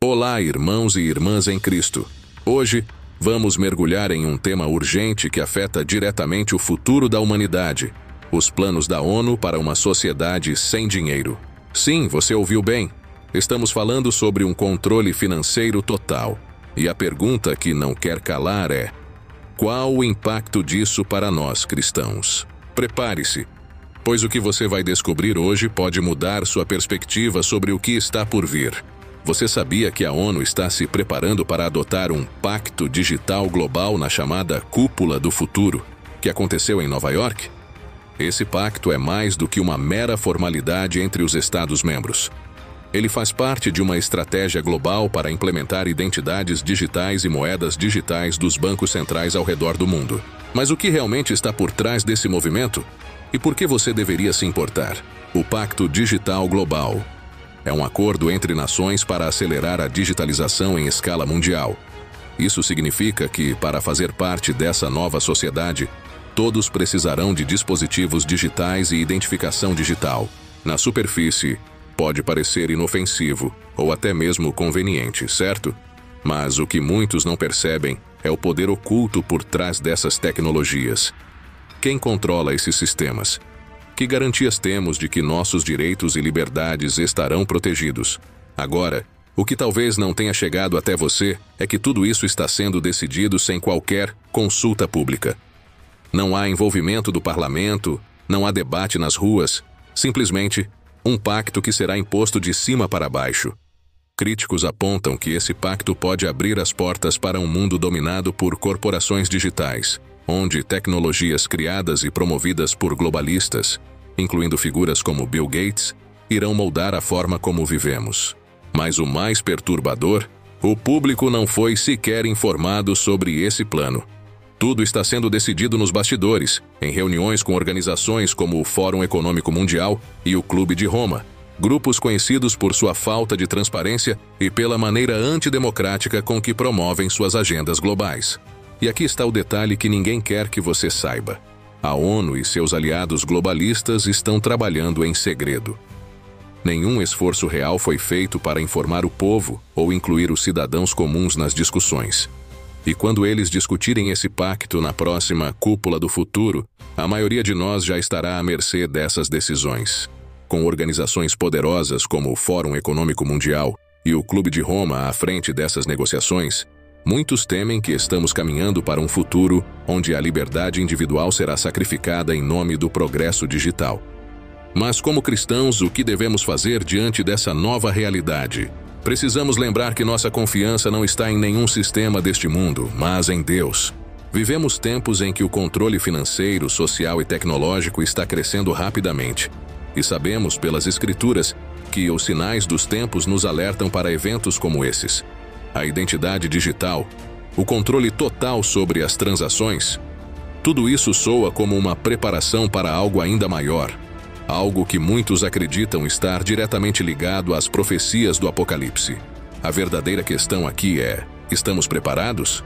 Olá, irmãos e irmãs em Cristo. Hoje, vamos mergulhar em um tema urgente que afeta diretamente o futuro da humanidade: os planos da ONU para uma sociedade sem dinheiro. Sim, você ouviu bem. Estamos falando sobre um controle financeiro total. E a pergunta que não quer calar é: qual o impacto disso para nós cristãos? Prepare-se, pois o que você vai descobrir hoje pode mudar sua perspectiva sobre o que está por vir. Você sabia que a ONU está se preparando para adotar um pacto digital global na chamada Cúpula do Futuro, que aconteceu em Nova York? Esse pacto é mais do que uma mera formalidade entre os Estados-membros. Ele faz parte de uma estratégia global para implementar identidades digitais e moedas digitais dos bancos centrais ao redor do mundo. Mas o que realmente está por trás desse movimento? E por que você deveria se importar? O Pacto Digital Global é um acordo entre nações para acelerar a digitalização em escala mundial. Isso significa que, para fazer parte dessa nova sociedade, todos precisarão de dispositivos digitais e identificação digital. Na superfície, pode parecer inofensivo ou até mesmo conveniente, certo? Mas o que muitos não percebem é o poder oculto por trás dessas tecnologias. Quem controla esses sistemas? Que garantias temos de que nossos direitos e liberdades estarão protegidos? Agora, o que talvez não tenha chegado até você é que tudo isso está sendo decidido sem qualquer consulta pública. Não há envolvimento do parlamento, não há debate nas ruas, simplesmente um pacto que será imposto de cima para baixo. Críticos apontam que esse pacto pode abrir as portas para um mundo dominado por corporações digitais, onde tecnologias criadas e promovidas por globalistas, incluindo figuras como Bill Gates, irão moldar a forma como vivemos. Mas o mais perturbador, o público não foi sequer informado sobre esse plano. Tudo está sendo decidido nos bastidores, em reuniões com organizações como o Fórum Econômico Mundial e o Clube de Roma, grupos conhecidos por sua falta de transparência e pela maneira antidemocrática com que promovem suas agendas globais. E aqui está o detalhe que ninguém quer que você saiba. A ONU e seus aliados globalistas estão trabalhando em segredo. Nenhum esforço real foi feito para informar o povo ou incluir os cidadãos comuns nas discussões. E quando eles discutirem esse pacto na próxima Cúpula do Futuro, a maioria de nós já estará à mercê dessas decisões. Com organizações poderosas como o Fórum Econômico Mundial e o Clube de Roma à frente dessas negociações, muitos temem que estamos caminhando para um futuro onde a liberdade individual será sacrificada em nome do progresso digital. Mas como cristãos, o que devemos fazer diante dessa nova realidade? Precisamos lembrar que nossa confiança não está em nenhum sistema deste mundo, mas em Deus. Vivemos tempos em que o controle financeiro, social e tecnológico está crescendo rapidamente. E sabemos pelas Escrituras que os sinais dos tempos nos alertam para eventos como esses. A identidade digital, o controle total sobre as transações, tudo isso soa como uma preparação para algo ainda maior. Algo que muitos acreditam estar diretamente ligado às profecias do Apocalipse. A verdadeira questão aqui é: estamos preparados?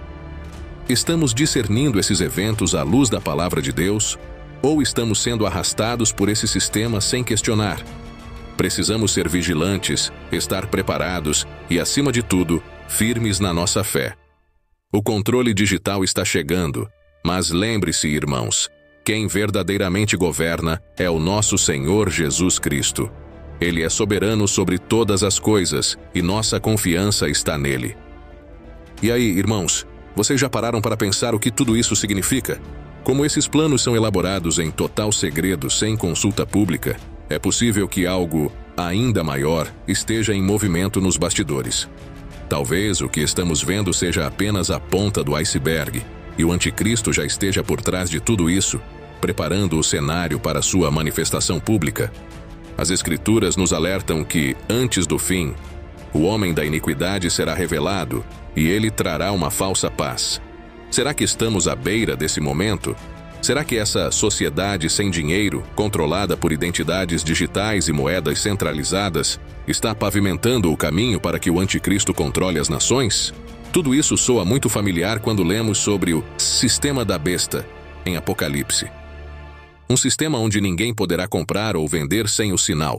Estamos discernindo esses eventos à luz da palavra de Deus? Ou estamos sendo arrastados por esse sistema sem questionar? Precisamos ser vigilantes, estar preparados e, acima de tudo, firmes na nossa fé. O controle digital está chegando, mas lembre-se, irmãos, quem verdadeiramente governa é o nosso Senhor Jesus Cristo. Ele é soberano sobre todas as coisas e nossa confiança está nele. E aí, irmãos, vocês já pararam para pensar o que tudo isso significa? Como esses planos são elaborados em total segredo, sem consulta pública, é possível que algo ainda maior esteja em movimento nos bastidores. Talvez o que estamos vendo seja apenas a ponta do iceberg, e o anticristo já esteja por trás de tudo isso, preparando o cenário para sua manifestação pública. As Escrituras nos alertam que, antes do fim, o homem da iniquidade será revelado e ele trará uma falsa paz. Será que estamos à beira desse momento? Será que essa sociedade sem dinheiro, controlada por identidades digitais e moedas centralizadas, está pavimentando o caminho para que o anticristo controle as nações? Tudo isso soa muito familiar quando lemos sobre o sistema da besta em Apocalipse. Um sistema onde ninguém poderá comprar ou vender sem o sinal.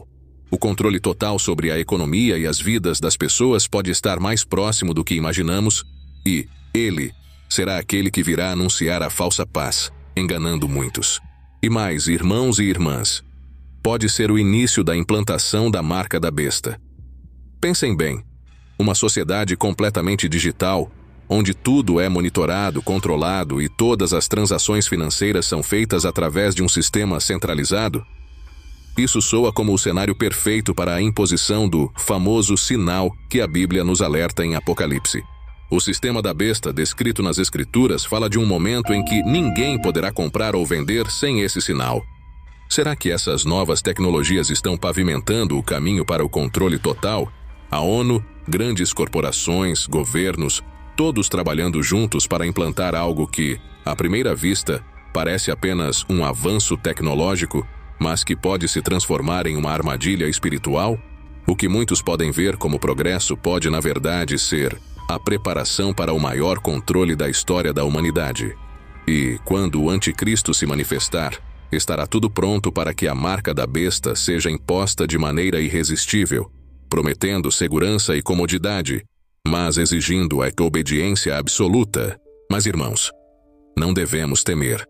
O controle total sobre a economia e as vidas das pessoas pode estar mais próximo do que imaginamos, e ele será aquele que virá anunciar a falsa paz, enganando muitos. E mais, irmãos e irmãs, pode ser o início da implantação da marca da besta. Pensem bem, uma sociedade completamente digital, onde tudo é monitorado, controlado e todas as transações financeiras são feitas através de um sistema centralizado? Isso soa como o cenário perfeito para a imposição do famoso sinal que a Bíblia nos alerta em Apocalipse. O sistema da besta, descrito nas Escrituras, fala de um momento em que ninguém poderá comprar ou vender sem esse sinal. Será que essas novas tecnologias estão pavimentando o caminho para o controle total? A ONU, grandes corporações, governos, todos trabalhando juntos para implantar algo que, à primeira vista, parece apenas um avanço tecnológico, mas que pode se transformar em uma armadilha espiritual? O que muitos podem ver como progresso pode, na verdade, ser a preparação para o maior controle da história da humanidade. E, quando o anticristo se manifestar, estará tudo pronto para que a marca da besta seja imposta de maneira irresistível, prometendo segurança e comodidade, mas exigindo a obediência absoluta. Mas, irmãos, não devemos temer.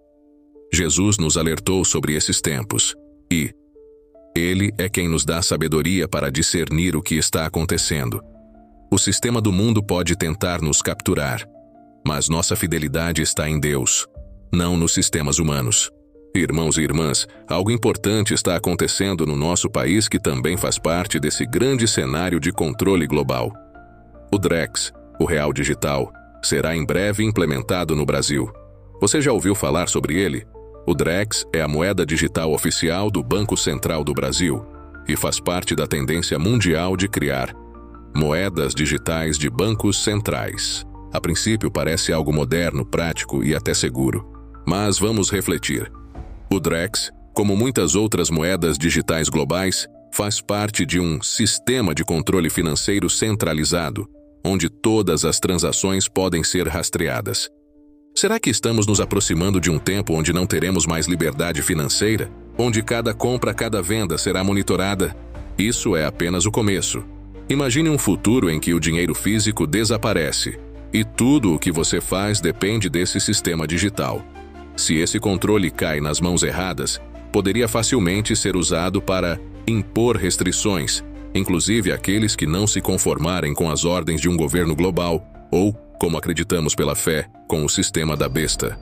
Jesus nos alertou sobre esses tempos, e Ele é quem nos dá sabedoria para discernir o que está acontecendo. O sistema do mundo pode tentar nos capturar, mas nossa fidelidade está em Deus, não nos sistemas humanos. Irmãos e irmãs, algo importante está acontecendo no nosso país que também faz parte desse grande cenário de controle global. O Drex, o Real Digital, será em breve implementado no Brasil. Você já ouviu falar sobre ele? O Drex é a moeda digital oficial do Banco Central do Brasil e faz parte da tendência mundial de criar moedas digitais de bancos centrais. A princípio parece algo moderno, prático e até seguro. Mas vamos refletir. O Drex, como muitas outras moedas digitais globais, faz parte de um sistema de controle financeiro centralizado, onde todas as transações podem ser rastreadas. Será que estamos nos aproximando de um tempo onde não teremos mais liberdade financeira? Onde cada compra, cada venda será monitorada? Isso é apenas o começo. Imagine um futuro em que o dinheiro físico desaparece e tudo o que você faz depende desse sistema digital. Se esse controle cai nas mãos erradas, poderia facilmente ser usado para impor restrições, inclusive aqueles que não se conformarem com as ordens de um governo global ou, como acreditamos pela fé, com o sistema da besta.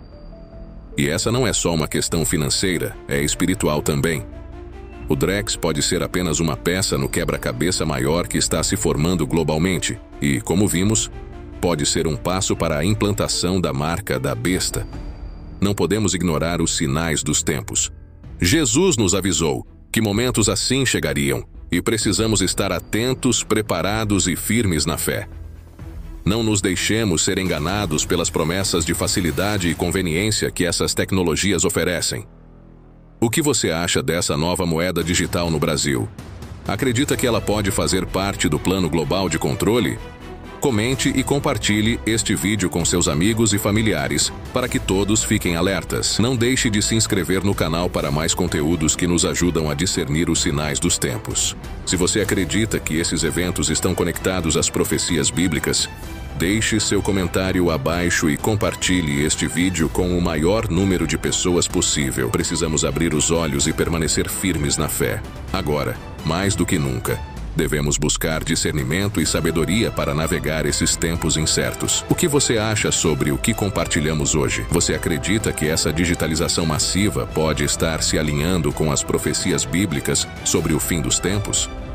E essa não é só uma questão financeira, é espiritual também. O Drex pode ser apenas uma peça no quebra-cabeça maior que está se formando globalmente e, como vimos, pode ser um passo para a implantação da marca da besta. Não podemos ignorar os sinais dos tempos. Jesus nos avisou que momentos assim chegariam e precisamos estar atentos, preparados e firmes na fé. Não nos deixemos ser enganados pelas promessas de facilidade e conveniência que essas tecnologias oferecem. O que você acha dessa nova moeda digital no Brasil? Acredita que ela pode fazer parte do plano global de controle? Comente e compartilhe este vídeo com seus amigos e familiares, para que todos fiquem alertas. Não deixe de se inscrever no canal para mais conteúdos que nos ajudam a discernir os sinais dos tempos. Se você acredita que esses eventos estão conectados às profecias bíblicas, deixe seu comentário abaixo e compartilhe este vídeo com o maior número de pessoas possível. Precisamos abrir os olhos e permanecer firmes na fé. Agora, mais do que nunca, devemos buscar discernimento e sabedoria para navegar esses tempos incertos. O que você acha sobre o que compartilhamos hoje? Você acredita que essa digitalização massiva pode estar se alinhando com as profecias bíblicas sobre o fim dos tempos?